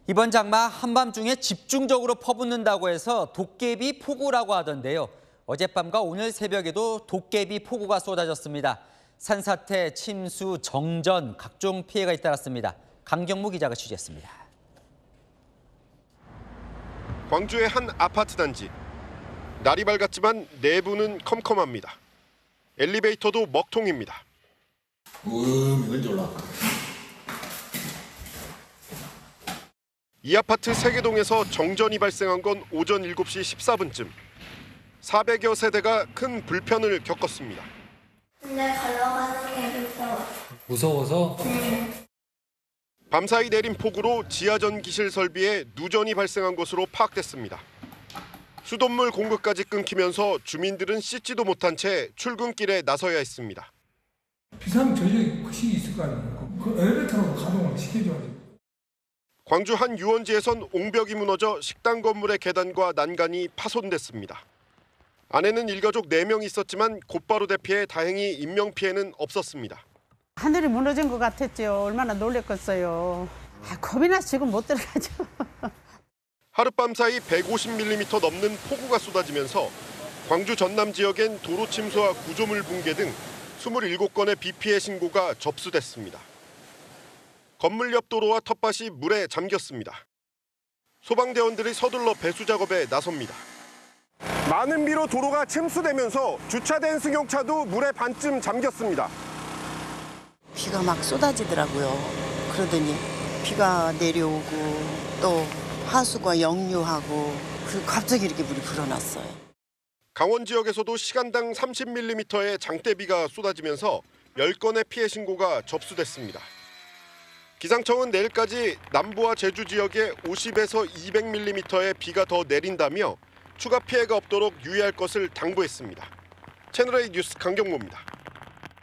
이번 장마 한밤중에 집중적으로 퍼붓는다고 해서 도깨비 폭우라고 하던데요. 어젯밤과 오늘 새벽에도 도깨비 폭우가 쏟아졌습니다. 산사태, 침수, 정전, 각종 피해가 잇따랐습니다. 강경무 기자가 취재했습니다. 광주의 한 아파트 단지. 날이 밝았지만 내부는 컴컴합니다. 엘리베이터도 먹통입니다. 이건 올라가. 이 아파트 세계동에서 정전이 발생한 건 오전 7시 14분쯤. 400여 세대가 큰 불편을 겪었습니다. 근데 걸어가는 게 무서워. 무서워서? 네. 밤사이 내린 폭우로 지하전기실 설비에 누전이 발생한 것으로 파악됐습니다. 수돗물 공급까지 끊기면서 주민들은 씻지도 못한 채 출근길에 나서야 했습니다. 비상 전력이 혹시 있을 거 아닙니까? 그 엘리베이터로 가동을 시켜줘야지. 광주 한 유원지에선 옹벽이 무너져 식당 건물의 계단과 난간이 파손됐습니다. 안에는 일가족 4명이 있었지만 곧바로 대피해 다행히 인명피해는 없었습니다. 하늘이 무너진 것 같았죠. 얼마나 놀랬겠어요. 겁이 나서 지금 못 들어가죠. 하룻밤 사이 150mm 넘는 폭우가 쏟아지면서 광주 전남 지역엔 도로 침수와 구조물 붕괴 등 27건의 비 피해 신고가 접수됐습니다. 건물 옆 도로와 텃밭이 물에 잠겼습니다. 소방대원들이 서둘러 배수 작업에 나섭니다. 많은 비로 도로가 침수되면서 주차된 승용차도 물에 반쯤 잠겼습니다. 비가 막 쏟아지더라고요. 그러더니 비가 내려오고 또 하수가 역류하고 갑자기 이렇게 물이 불어났어요. 강원 지역에서도 시간당 30mm의 장대비가 쏟아지면서 10건의 피해 신고가 접수됐습니다. 기상청은 내일까지 남부와 제주 지역에 50에서 200mm의 비가 더 내린다며 추가 피해가 없도록 유의할 것을 당부했습니다. 채널A 뉴스 강경모입니다.